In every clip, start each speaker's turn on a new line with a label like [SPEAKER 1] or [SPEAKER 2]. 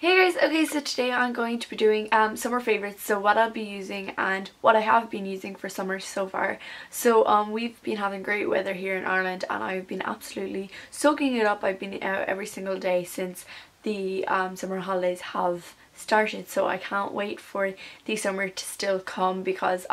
[SPEAKER 1] Hey guys, okay, so today I'm going to be doing summer favorites, so what I'll be using and what I have been using for summer so far. So we've been having great weather here in Ireland and I've been absolutely soaking it up. I've been out every single day since the summer holidays have started, so I can't wait for the summer to still come because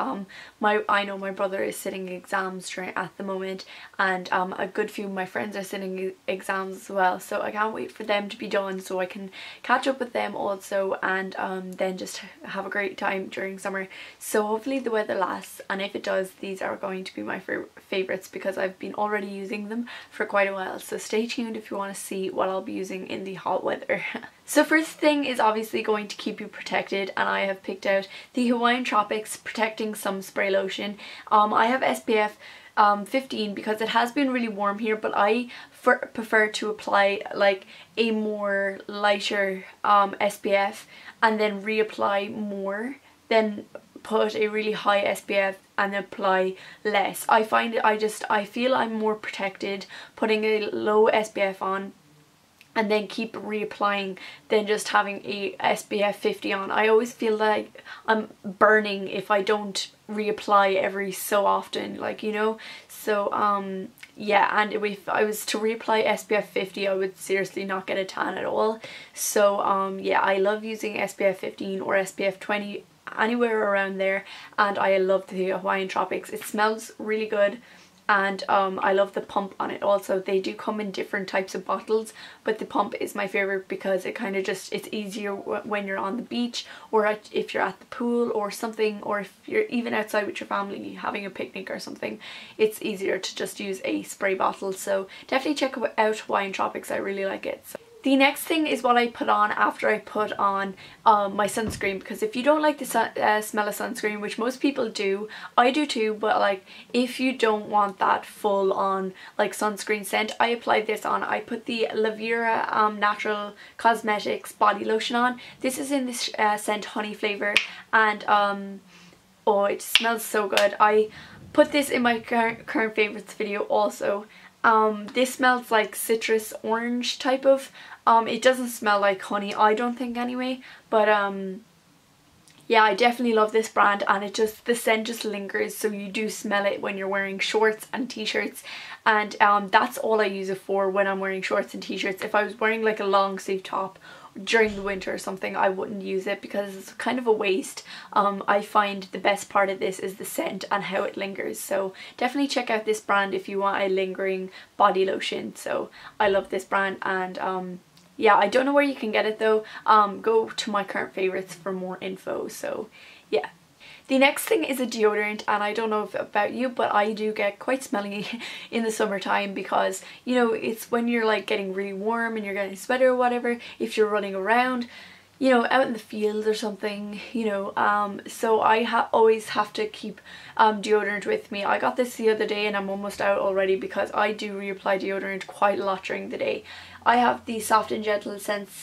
[SPEAKER 1] I know my brother is sitting exams at the moment, and a good few of my friends are sitting exams as well, so I can't wait for them to be done so I can catch up with them also, and then just have a great time during summer. So hopefully the weather lasts, and if it does, these are going to be my favorites because I've been already using them for quite a while, so stay tuned if you want to see what I'll be using in the hot weather. So first thing is obviously going to keep you protected, and I have picked out the Hawaiian Tropics Protecting Sun Spray Lotion. I have SPF 15 because it has been really warm here, but I prefer to apply like a more lighter SPF and then reapply more than put a really high SPF and apply less. I find I feel I'm more protected putting a low SPF on and then keep reapplying than just having a SPF 50 on. I always feel like I'm burning if I don't reapply every so often, like, you know. So yeah, and if I was to reapply SPF 50 I would seriously not get a tan at all. So yeah, I love using SPF 15 or SPF 20, anywhere around there, and I love the Hawaiian Tropics. It smells really good. And I love the pump on it also. They do come in different types of bottles, but the pump is my favorite because it kind of just, it's easier when you're on the beach, or if you're at the pool or something, or if you're even outside with your family having a picnic or something, it's easier to just use a spray bottle. So definitely check out Hawaiian Tropics, I really like it. So the next thing is what I put on after I put on my sunscreen, because if you don't like the smell of sunscreen, which most people do, I do too, but like if you don't want that full on like sunscreen scent, I applied this on. I put the Lavera Natural Cosmetics body lotion on. This is in this scent honey flavor, and oh, it smells so good. I put this in my current favorites video also. This smells like citrus orange type of, it doesn't smell like honey, I don't think anyway, but yeah, I definitely love this brand, and it just, the scent just lingers, so you do smell it when you're wearing shorts and t-shirts, and that's all I use it for when I'm wearing shorts and t-shirts. If I was wearing like a long sleeve top during the winter or something, I wouldn't use it because it's kind of a waste. I find the best part of this is the scent and how it lingers, so definitely check out this brand if you want a lingering body lotion. So I love this brand, and yeah, I don't know where you can get it though. Go to my current favorites for more info. So yeah. The next thing is a deodorant, and I don't know about you, but I do get quite smelly in the summertime because, you know, it's when you're like getting really warm and you're getting sweaty or whatever, if you're running around, you know, out in the field or something, you know, so I always have to keep deodorant with me. I got this the other day and I'm almost out already because I do reapply deodorant quite a lot during the day. I have the Soft and Gentle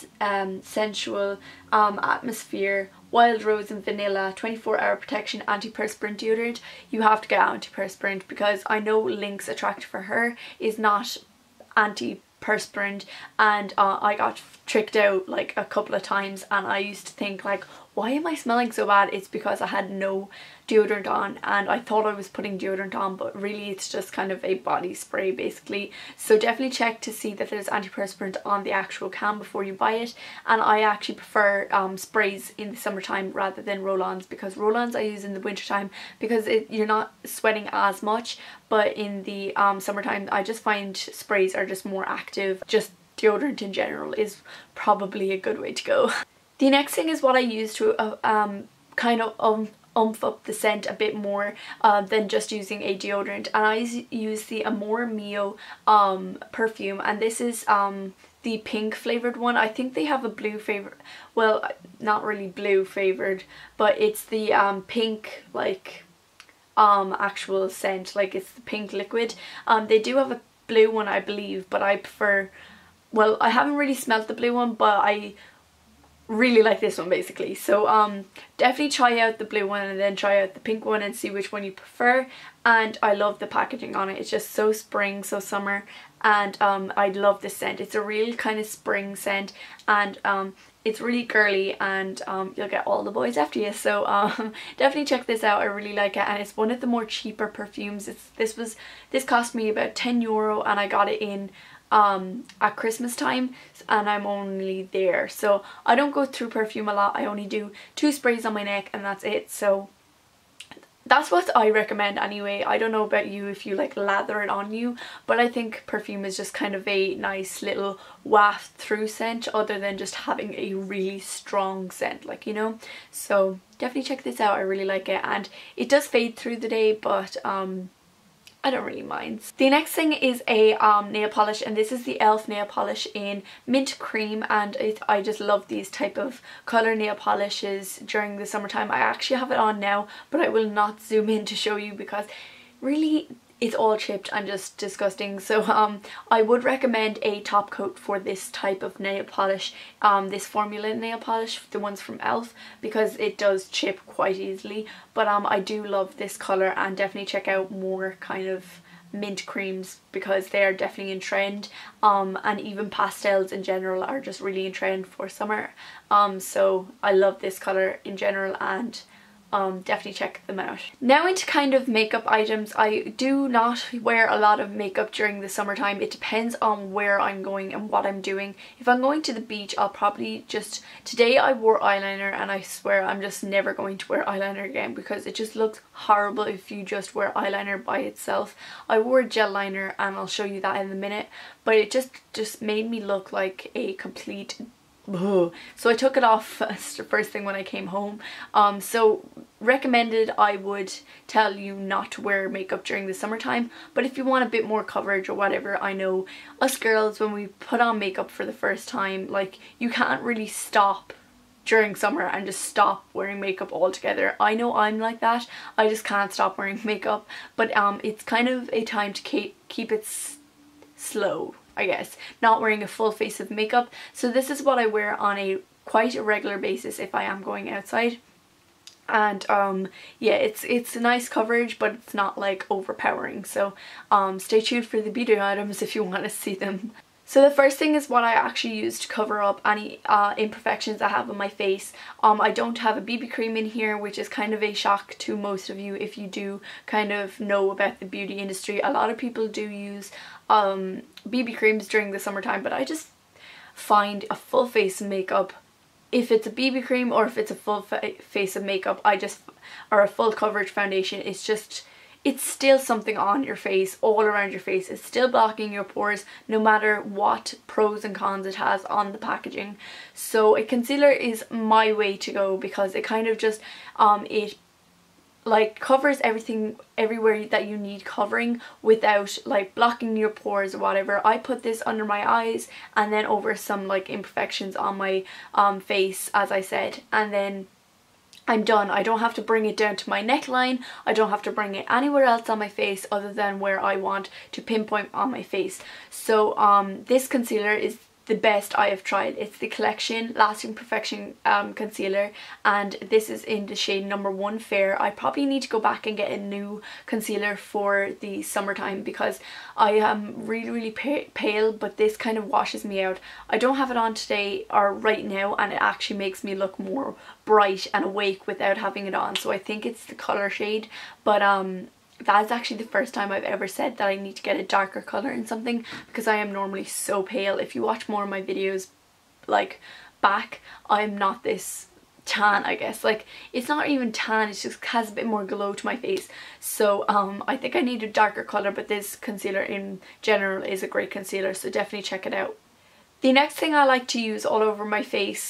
[SPEAKER 1] Sensual Atmosphere Wild Rose and Vanilla 24-hour protection antiperspirant deodorant. You have to get antiperspirant because I know Lynx Attractive for Her is not antiperspirant, and I got tricked out like a couple of times, and I used to think like, why am I smelling so bad? It's because I had no deodorant on and I thought I was putting deodorant on, but really it's just kind of a body spray basically. So definitely check to see that there's antiperspirant on the actual can before you buy it, and I actually prefer sprays in the summertime rather than roll-ons, because roll-ons I use in the wintertime because you're not sweating as much, but in the summertime I just find sprays are just more active. Just deodorant in general is probably a good way to go. The next thing is what I use to kind of umph up the scent a bit more than just using a deodorant, and I use the Amore Mio perfume, and this is the pink flavored one. I think they have a blue flavor, well, not really blue flavored, but it's the pink like actual scent, like it's the pink liquid. They do have a blue one I believe, but I prefer, well, I haven't really smelled the blue one, but I really like this one basically. So definitely try out the blue one and then try out the pink one and see which one you prefer. And I love the packaging on it. It's just so spring, so summer, and I love this scent. It's a real kind of spring scent, and it's really girly, and you'll get all the boys after you. So definitely check this out. I really like it, and it's one of the more cheaper perfumes. This cost me about €10, and I got it in at Christmas time, and I'm only there. So I don't go through perfume a lot. I only do 2 sprays on my neck and that's it. So that's what I recommend anyway. I don't know about you if you like lather it on you, but I think perfume is just kind of a nice little waft through scent, other than just having a really strong scent, like, you know. So definitely check this out. I really like it, and it does fade through the day, but I don't really mind. The next thing is a nail polish, and this is the e.l.f. nail polish in mint cream, and I just love these type of colour nail polishes during the summertime. I actually have it on now, but I will not zoom in to show you because really it's all chipped and just disgusting. So I would recommend a top coat for this type of nail polish, this formula nail polish, the ones from e.l.f., because it does chip quite easily. But I do love this colour, and definitely check out more kind of mint creams because they are definitely in trend, and even pastels in general are just really in trend for summer. So I love this colour in general, and definitely check them out. Now into kind of makeup items. I do not wear a lot of makeup during the summertime. It depends on where I'm going and what I'm doing. If I'm going to the beach, I'll probably just, today I wore eyeliner, and I swear I'm just never going to wear eyeliner again because it just looks horrible if you just wear eyeliner by itself. I wore a gel liner, and I'll show you that in a minute, but it just made me look like a complete so I took it off first thing when I came home. So recommended, I would tell you not to wear makeup during the summertime, but if you want a bit more coverage or whatever, I know us girls, when we put on makeup for the first time, like, you can't really stop during summer and just stop wearing makeup altogether. I know I'm like that. I just can't stop wearing makeup, but it's kind of a time to keep it slow, I guess, not wearing a full face of makeup. So this is what I wear on a quite a regular basis if I am going outside, and yeah, it's a nice coverage, but it's not like overpowering. So stay tuned for the beauty items if you want to see them. So the first thing is what I actually use to cover up any imperfections I have on my face. I don't have a BB cream in here, which is kind of a shock to most of you if you do kind of know about the beauty industry. A lot of people do use BB creams during the summertime, but I just find a full face of makeup, if it's a BB cream or if it's a full face of makeup, or a full coverage foundation, it's still something on your face, all around your face. It's still blocking your pores no matter what pros and cons it has on the packaging. So a concealer is my way to go because it kind of just it like covers everything everywhere that you need covering without like blocking your pores or whatever. I put this under my eyes and then over some like imperfections on my face, as I said, and then I'm done. I don't have to bring it down to my neckline. I don't have to bring it anywhere else on my face other than where I want to pinpoint on my face. So this concealer is the best I have tried. It's the Collection Lasting Perfection concealer, and this is in the shade number 1 Fair. I probably need to go back and get a new concealer for the summertime because I am really pale, but this kind of washes me out. I don't have it on today or right now, and it actually makes me look more bright and awake without having it on, so I think it's the colour shade. But that is actually the first time I've ever said that I need to get a darker colour in something, because I am normally so pale. If you watch more of my videos like back, I'm not this tan, I guess. Like, it's not even tan, it just has a bit more glow to my face. So I think I need a darker colour, but this concealer in general is a great concealer, so definitely check it out. The next thing I like to use all over my face,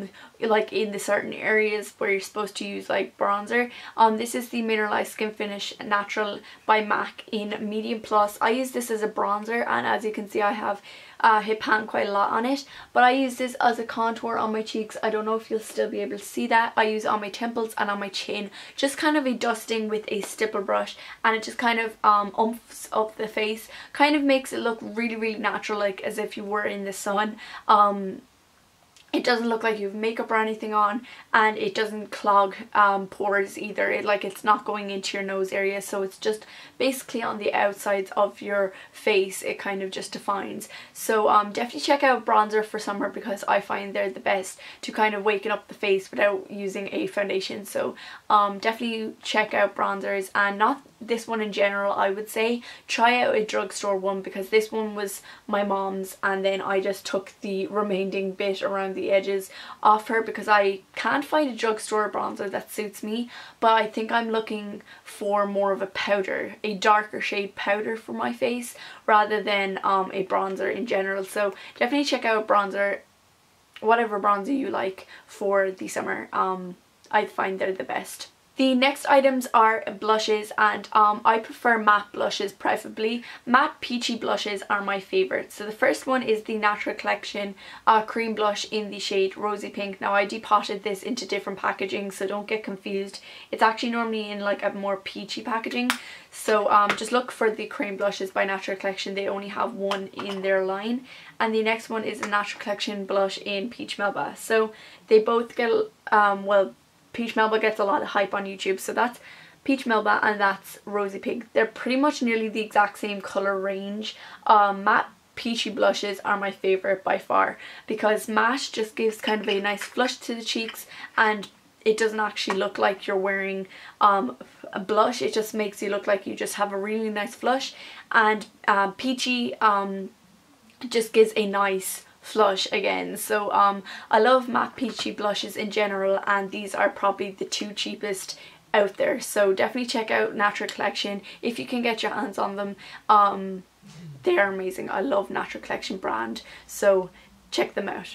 [SPEAKER 1] like in the certain areas where you're supposed to use like bronzer, this is the Mineralized Skin Finish Natural by MAC in Medium Plus. I use this as a bronzer, and as you can see I have hit pan quite a lot on it, but I use this as a contour on my cheeks. I don't know if you'll still be able to see that. I use it on my temples and on my chin, just kind of a dusting with a stipple brush, and it just kind of umphs up the face, kind of makes it look really natural, like as if you were in the sun. it doesn't look like you have makeup or anything on, and it doesn't clog pores either. It's not going into your nose area, so it's just basically on the outsides of your face. It kind of just defines. So definitely check out bronzer for summer, because I find they're the best to kind of waken up the face without using a foundation. So definitely check out bronzers, and not this one in general. I would say try out a drugstore one, because this one was my mom's, and then I just took the remaining bit around the edges off her, because I can't find a drugstore bronzer that suits me. But I think I'm looking for more of a powder, a darker shade powder for my face, rather than a bronzer in general. So definitely check out bronzer, whatever bronzer you like for the summer. I find they're the best. The next items are blushes, and I prefer matte blushes preferably. Matte peachy blushes are my favourite. So the first one is the Natural Collection cream blush in the shade Rosy Pink. Now I depotted this into different packaging, so don't get confused. It's actually normally in like a more peachy packaging. So just look for the cream blushes by Natural Collection. They only have one in their line. And the next one is a Natural Collection blush in Peach Melba. So they both get, well, Peach Melba gets a lot of hype on YouTube, so that's Peach Melba and that's Rosy Pink. They're pretty much nearly the exact same colour range. Matte peachy blushes are my favourite by far, because matte just gives kind of a nice flush to the cheeks, and it doesn't actually look like you're wearing a blush. It just makes you look like you just have a really nice flush. And peachy just gives a nice flush again. So I love matte peachy blushes in general, and these are probably the two cheapest out there. So definitely check out Natural Collection if you can get your hands on them. They are amazing. I love Natural Collection brand, so check them out.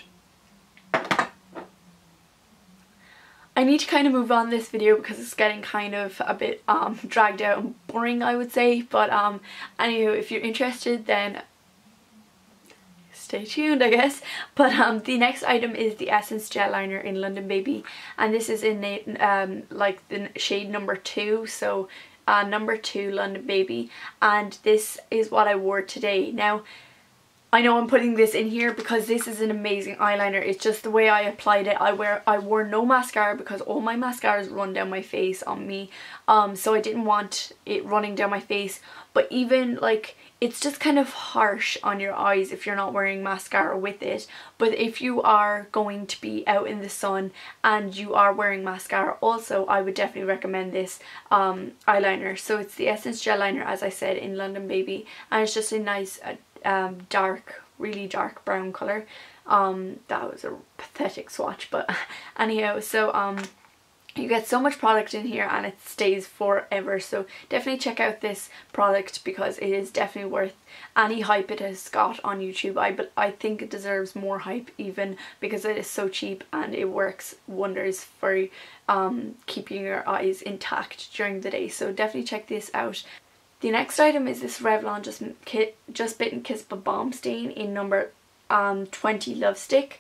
[SPEAKER 1] I need to kind of move on this video because it's getting kind of a bit dragged out and boring, I would say. But anywho, if you're interested, then stay tuned, I guess. But the next item is the Essence Gel Liner in London Baby, and this is in like the shade number 2, so number 2 London Baby, and this is what I wore today. Now I know I'm putting this in here because this is an amazing eyeliner. It's just the way I applied it. I wore no mascara because all my mascaras run down my face on me, so I didn't want it running down my face. But even like, it's just kind of harsh on your eyes if you're not wearing mascara with it. But if you are going to be out in the sun and you are wearing mascara also, I would definitely recommend this eyeliner. So it's the Essence Gel Liner, as I said, in London Baby, and it's just a nice dark, really dark brown colour. That was a pathetic swatch, but anyhow, so you get so much product in here and it stays forever. So definitely check out this product because it is definitely worth any hype it has got on YouTube. I think it deserves more hype even because it is so cheap and it works wonders for keeping your eyes intact during the day. So definitely check this out. The next item is this Revlon Just Bitten Kiss Balm Stain in number 20 Lovesick,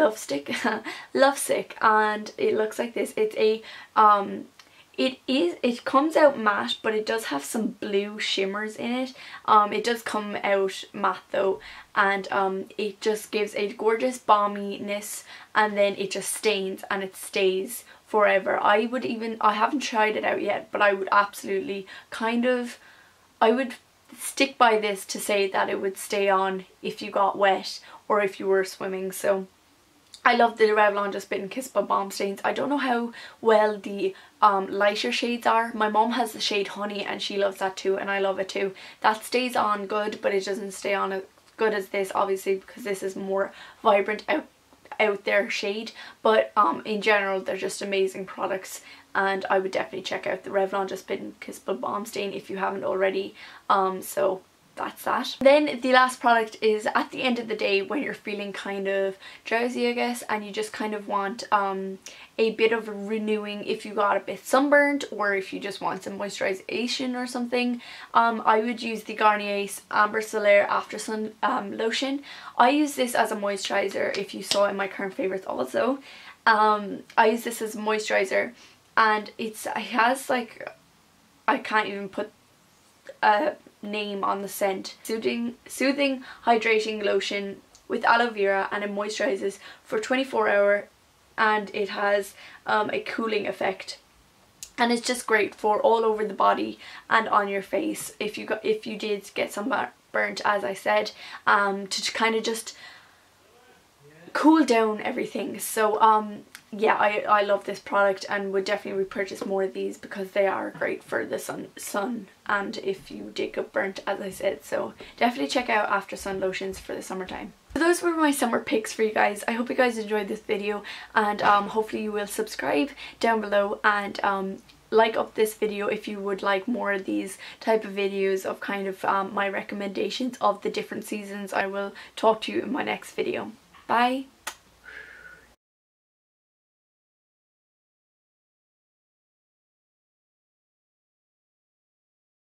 [SPEAKER 1] and it looks like this. It's a it comes out matte, but it does have some blue shimmers in it. It does come out matte though, and it just gives a gorgeous balminess, and then it just stains and it stays forever. I haven't tried it out yet, but I would absolutely I would stick by this to say that it would stay on if you got wet or if you were swimming. So I love the Revlon Just Bitten Kiss Balm Stains. I don't know how well the lighter shades are. My mom has the shade Honey and she loves that too, and I love it too. That stays on good, but it doesn't stay on as good as this, obviously, because this is more vibrant out there shade. But in general, they're just amazing products, and I would definitely check out the Revlon Just Bitten Kiss Balm Stain if you haven't already. So that's that. Then the last product is at the end of the day when you're feeling kind of drowsy, I guess, and you just kind of want a bit of renewing if you got a bit sunburned, or if you just want some moisturization or something. I would use the Garnier Amber Solaire After Sun lotion. I use this as a moisturizer, if you saw in my current favorites also. I use this as a moisturizer, and it has like, I can't even put a name on the scent. Soothing hydrating lotion with aloe vera, and it moisturizes for 24 hours, and it has a cooling effect. And it's just great for all over the body and on your face if you did get some burnt, as I said, to kind of just cool down everything. So yeah, I love this product and would definitely repurchase more of these because they are great for the sun and if you did get burnt, as I said. So definitely check out After Sun lotions for the summertime. So those were my summer picks for you guys. I hope you guys enjoyed this video, and hopefully you will subscribe down below and like up this video if you would like more of these type of videos of kind of my recommendations of the different seasons. I will talk to you in my next video. Bye!